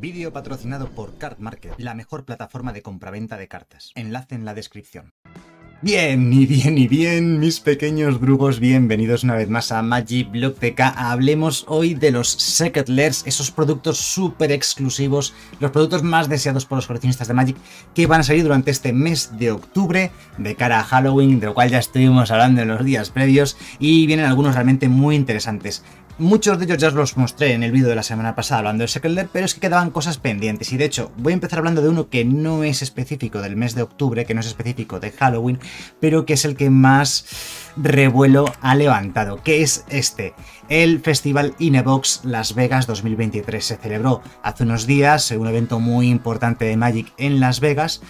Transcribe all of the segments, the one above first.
Vídeo patrocinado por Card Market, la mejor plataforma de compraventa de cartas. Enlace en la descripción. Bien, mis pequeños drugos, bienvenidos una vez más a Magic Blogteca. Hablemos hoy de los Secret Lairs, esos productos súper exclusivos, los productos más deseados por los coleccionistas de Magic, que van a salir durante este mes de octubre, de cara a Halloween, de lo cual ya estuvimos hablando en los días previos, y vienen algunos realmente muy interesantes. Muchos de ellos ya os los mostré en el vídeo de la semana pasada hablando del Secret Lair, pero es que quedaban cosas pendientes y de hecho voy a empezar hablando de uno que no es específico del mes de octubre, que no es específico de Halloween, pero que es el que más revuelo ha levantado, que es este, el Festival Inebox Las Vegas 2023. Se celebró hace unos días, un evento muy importante de Magic en Las Vegas,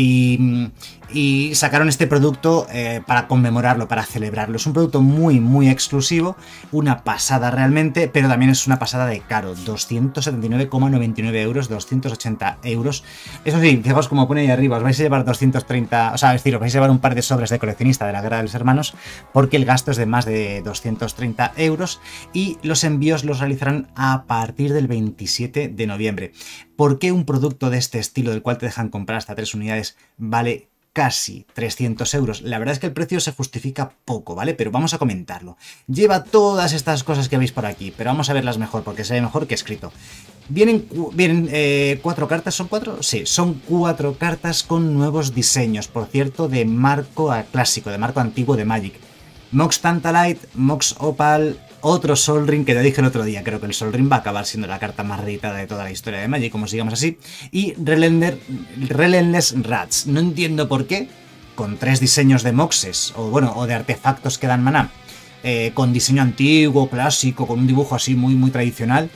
y sacaron este producto para conmemorarlo, para celebrarlo. Es un producto muy exclusivo, una pasada realmente, pero también es una pasada de caro, 279,99 euros, 280 euros. Eso sí, fijaos como pone ahí arriba, os vais a llevar 230, o sea, es decir, os vais a llevar un par de sobres de coleccionista de la Guerra de los Hermanos, porque el gasto es de más de 230 euros y los envíos los realizarán a partir del 27 de noviembre. ¿Por qué un producto de este estilo, del cual te dejan comprar hasta 3 unidades, vale casi 300 euros? La verdad es que el precio se justifica poco, ¿vale? Pero vamos a comentarlo. Lleva todas estas cosas que veis por aquí, pero vamos a verlas mejor, porque se ve mejor que escrito. Vienen 4 cartas, ¿son 4? Sí, son 4 cartas con nuevos diseños, por cierto, de marco clásico, de marco antiguo de Magic. Mox Tantalite, Mox Opal, otro Sol Ring, que te dije el otro día, creo que el Sol Ring va a acabar siendo la carta más reeditada de toda la historia de Magic, como sigamos así, y Relentless Rats. No entiendo por qué, con 3 diseños de Moxes, o de artefactos que dan maná, con diseño antiguo, clásico, con un dibujo así muy tradicional,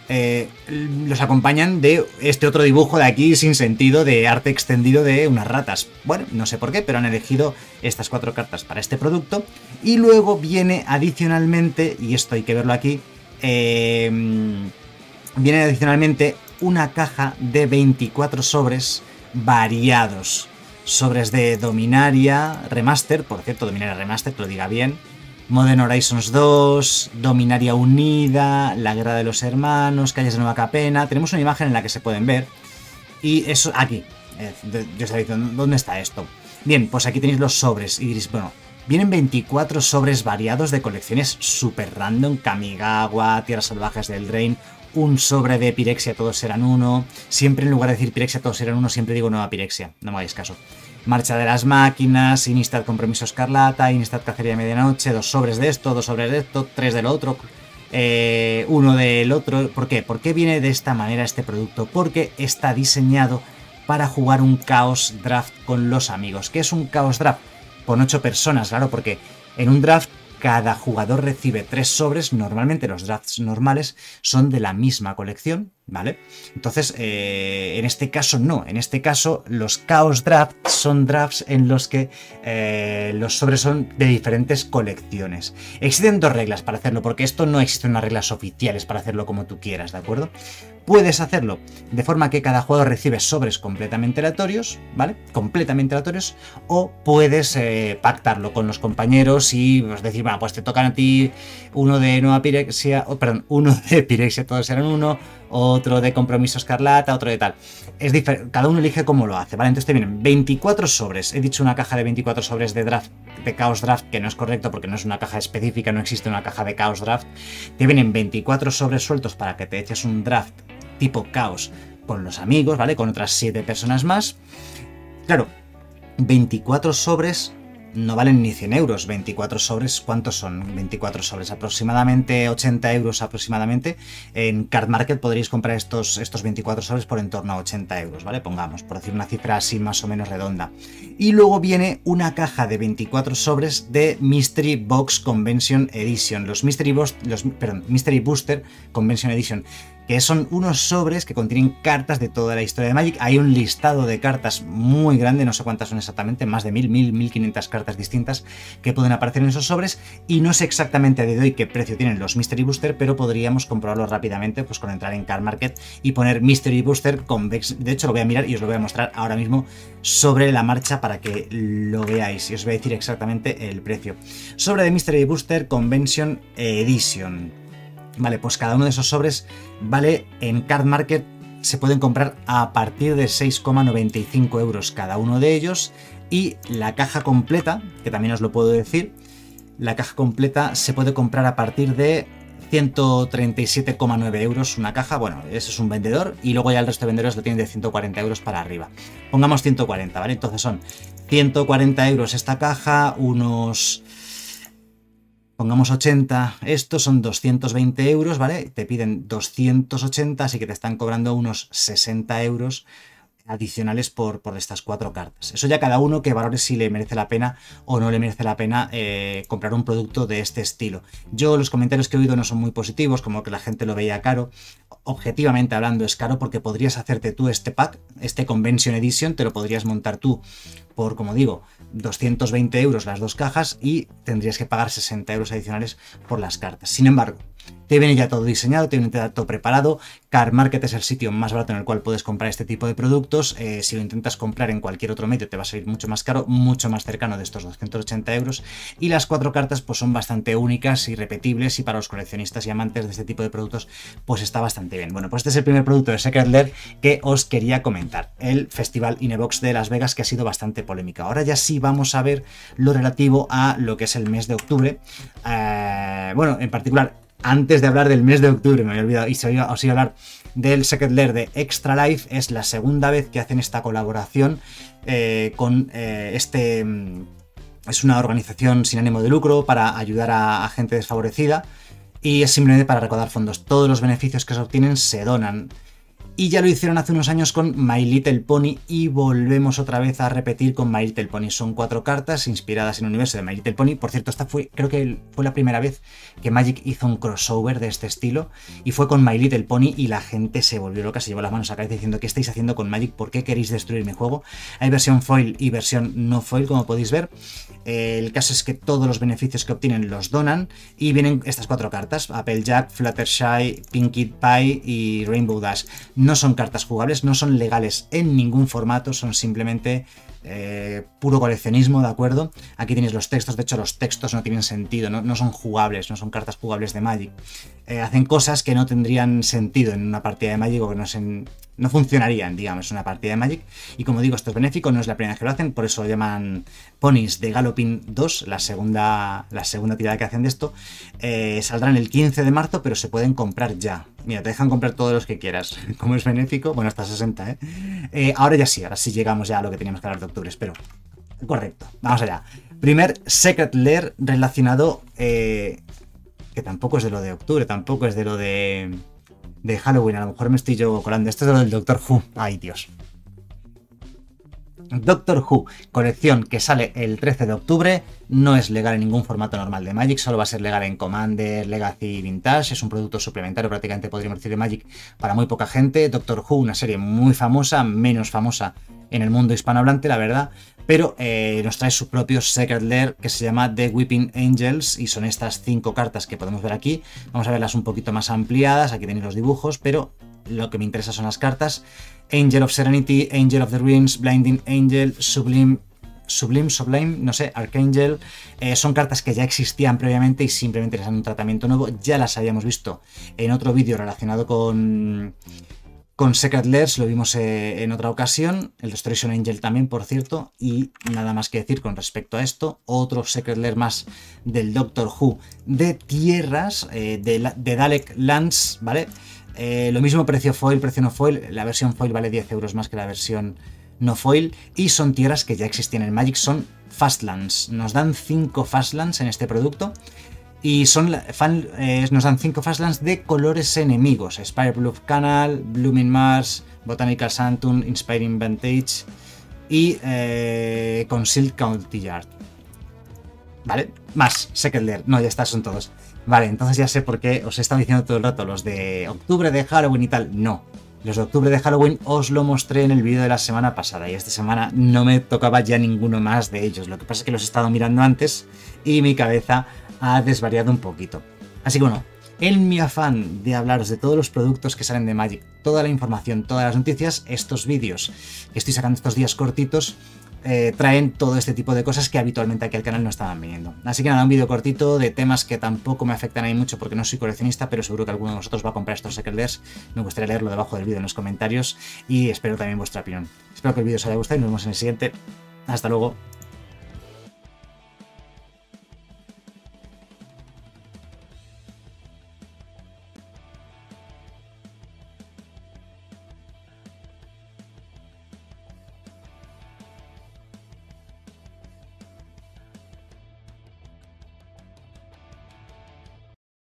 los acompañan de este otro dibujo de aquí sin sentido, de arte extendido de unas ratas. Bueno, no sé por qué, pero han elegido estas 4 cartas para este producto. Y luego viene adicionalmente, y esto hay que verlo aquí, viene adicionalmente una caja de 24 sobres variados. Sobres de Dominaria Remaster, por cierto, Dominaria Remaster, que lo diga bien, Modern Horizons 2, Dominaria Unida, La Guerra de los Hermanos, Calles de Nueva Capena. Tenemos una imagen en la que se pueden ver. Y eso, aquí. Yo estaba diciendo, ¿dónde está esto? Bien, pues aquí tenéis los sobres. Y diréis, bueno, vienen 24 sobres variados de colecciones super random. Kamigawa, Tierras Salvajes del Drain, un sobre de Pirexia, todos eran uno. Siempre en lugar de decir Pirexia, todos eran uno, siempre digo Nueva Pirexia. No me hagáis caso. Marcha de las Máquinas, Innistrad Compromiso Escarlata, Innistrad Cacería de Medianoche, 2 sobres de esto, 2 sobres de esto, 3 del otro, 1 del otro. ¿Por qué? ¿Por qué viene de esta manera este producto? Porque está diseñado para jugar un Chaos Draft con los amigos. ¿Qué es un Chaos Draft? Con 8 personas, claro, porque en un draft cada jugador recibe 3 sobres. Normalmente los drafts normales son de la misma colección, ¿vale? Entonces, en este caso no. En este caso, los Chaos Drafts son drafts en los que los sobres son de diferentes colecciones. Existen 2 reglas para hacerlo, porque esto no existen unas reglas oficiales para hacerlo como tú quieras, ¿de acuerdo? Puedes hacerlo de forma que cada jugador recibe sobres completamente aleatorios, ¿vale? Completamente aleatorios. O puedes pactarlo con los compañeros y pues, decir, bueno, pues te tocan a ti uno de Nueva Pirexia, uno de Pirexia, todos eran uno, otro de Compromiso Escarlata, otro de tal. Es diferente, cada uno elige cómo lo hace, ¿vale? Entonces te vienen 24 sobres. He dicho una caja de 24 sobres de draft, de Chaos Draft, que no es correcto porque no es una caja específica, no existe una caja de Chaos Draft. Te vienen 24 sobres sueltos para que te eches un draft tipo Chaos con los amigos, ¿vale? Con otras 7 personas más. Claro, 24 sobres no valen ni 100 euros. 24 sobres, ¿cuántos son? 24 sobres, aproximadamente 80 euros aproximadamente. En Card Market podréis comprar estos 24 sobres por en torno a 80 euros, ¿vale? Pongamos, por decir una cifra así más o menos redonda. Y luego viene una caja de 24 sobres de Mystery Box Convention Edition. Los Mystery Booster Convention Edition, que son unos sobres que contienen cartas de toda la historia de Magic. Hay un listado de cartas muy grande, no sé cuántas son exactamente, más de 1500 cartas distintas que pueden aparecer en esos sobres, y no sé exactamente a día de hoy qué precio tienen los Mystery Booster, pero podríamos comprobarlo rápidamente pues con entrar en Card Market y poner Mystery Booster Convex. De hecho lo voy a mirar y os lo voy a mostrar ahora mismo sobre la marcha para que lo veáis y os voy a decir exactamente el precio. Sobre de Mystery Booster Convention Edition. Vale, pues cada uno de esos sobres vale en Card Market se pueden comprar a partir de 6,95 euros cada uno de ellos, y la caja completa, que también os lo puedo decir, la caja completa se puede comprar a partir de 137,9 euros una caja. Bueno, ese es un vendedor, y luego ya el resto de vendedores lo tienen de 140 euros para arriba. Pongamos 140, ¿vale? Entonces son 140 euros esta caja, pongamos 80, estos son 220 euros, ¿vale? Te piden 280, así que te están cobrando unos 60 euros adicionales por estas 4 cartas. Eso ya cada uno que valore si le merece la pena o no le merece la pena comprar un producto de este estilo. Yo, los comentarios que he oído no son muy positivos, como que la gente lo veía caro. Objetivamente hablando es caro porque podrías hacerte tú este pack, este Convention Edition, te lo podrías montar tú por, como digo, 220 euros las 2 cajas, y tendrías que pagar 60 euros adicionales por las cartas. Sin embargo, te viene ya todo diseñado, te viene todo preparado. Car Market es el sitio más barato en el cual puedes comprar este tipo de productos. Si lo intentas comprar en cualquier otro medio te va a salir mucho más caro, mucho más cercano de estos 280 euros. Y las 4 cartas pues son bastante únicas y repetibles, y para los coleccionistas y amantes de este tipo de productos pues está bastante bien. Bueno, pues este es el primer producto de Secret Lair que os quería comentar, el Festival Inebox de Las Vegas, que ha sido bastante polémica. Ahora ya sí vamos a ver lo relativo a lo que es el mes de octubre. Bueno, en particular, antes de hablar del mes de octubre, me había olvidado, y os iba a hablar del Secret Lair de Extra Life. Es la segunda vez que hacen esta colaboración con es una organización sin ánimo de lucro para ayudar a gente desfavorecida, y es simplemente para recaudar fondos. Todos los beneficios que se obtienen se donan. Y ya lo hicieron hace unos años con My Little Pony, y volvemos otra vez a repetir con My Little Pony. Son 4 cartas inspiradas en el universo de My Little Pony. Por cierto, creo que fue la primera vez que Magic hizo un crossover de este estilo, y fue con My Little Pony, y la gente se volvió loca, se llevó las manos a la cabeza diciendo: ¿qué estáis haciendo con Magic? ¿Por qué queréis destruir mi juego? Hay versión foil y versión no foil, como podéis ver. El caso es que todos los beneficios que obtienen los donan, y vienen estas 4 cartas: Applejack, Fluttershy, Pinkie Pie y Rainbow Dash. No son cartas jugables, no son legales en ningún formato, son simplemente puro coleccionismo, ¿de acuerdo? Aquí tenéis los textos. De hecho, los textos no tienen sentido, no son jugables, no son cartas jugables de Magic. Hacen cosas que no tendrían sentido en una partida de Magic, o que no funcionarían, digamos, en una partida de Magic. Y como digo, esto es benéfico, no es la primera vez que lo hacen, por eso lo llaman Ponies de Galloping 2, la segunda tirada que hacen de esto. Saldrán el 15 de marzo, pero se pueden comprar ya. Mira, te dejan comprar todos los que quieras. Como es benéfico, bueno, hasta 60, ahora sí llegamos ya a lo que teníamos que hablar de octubre, espero. Correcto, vamos allá. Primer Secret Lair relacionado, que tampoco es de lo de octubre, tampoco es de lo de Halloween, a lo mejor me estoy yo colando. Esto es de lo del Doctor Who. Ay, Dios. Doctor Who, colección que sale el 13 de octubre, no es legal en ningún formato normal de Magic, solo va a ser legal en Commander, Legacy y Vintage. Es un producto suplementario, prácticamente podríamos decir, de Magic para muy poca gente. Doctor Who, una serie muy famosa, menos famosa en el mundo hispanohablante, la verdad, pero nos trae su propio Secret Lair que se llama The Weeping Angels, y son estas 5 cartas que podemos ver aquí. Vamos a verlas un poquito más ampliadas, aquí tenéis los dibujos, pero lo que me interesa son las cartas. Angel of Serenity, Angel of the Ruins, Blinding Angel, Sublime, no sé, Archangel. Son cartas que ya existían previamente y simplemente les dan un tratamiento nuevo. Ya las habíamos visto en otro vídeo relacionado con Secret Lairs, lo vimos en otra ocasión. El Restoration Angel también, por cierto. Y nada más que decir con respecto a esto. Otro Secret Lair más del Doctor Who de tierras, de Dalek Lands, ¿vale? Lo mismo precio foil, precio no foil. La versión foil vale 10 euros más que la versión no foil, y son tierras que ya existían en Magic, son Fastlands. Nos dan 5 Fastlands en este producto, y nos dan 5 Fastlands de colores enemigos: Spirebluff Canal, Blooming Mars, Botanical Sanctum, Inspiring Vantage y Concealed Courtyard. ¿Vale? Más Secret Lair. No, ya está, son todos. Vale, entonces ya sé por qué os he estado diciendo todo el rato los de octubre de Halloween y tal. No, los de octubre de Halloween os lo mostré en el vídeo de la semana pasada, y esta semana no me tocaba ya ninguno más de ellos. Lo que pasa es que los he estado mirando antes y mi cabeza ha desvariado un poquito. Así que bueno, en mi afán de hablaros de todos los productos que salen de Magic, toda la información, todas las noticias, estos vídeos que estoy sacando estos días cortitos, traen todo este tipo de cosas que habitualmente aquí al canal no estaban viniendo. Así que nada, un vídeo cortito de temas que tampoco me afectan a mí mucho porque no soy coleccionista, pero seguro que alguno de vosotros va a comprar estos Secret Layers. Me gustaría leerlo debajo del vídeo en los comentarios y espero también vuestra opinión. Espero que el vídeo os haya gustado y nos vemos en el siguiente. Hasta luego.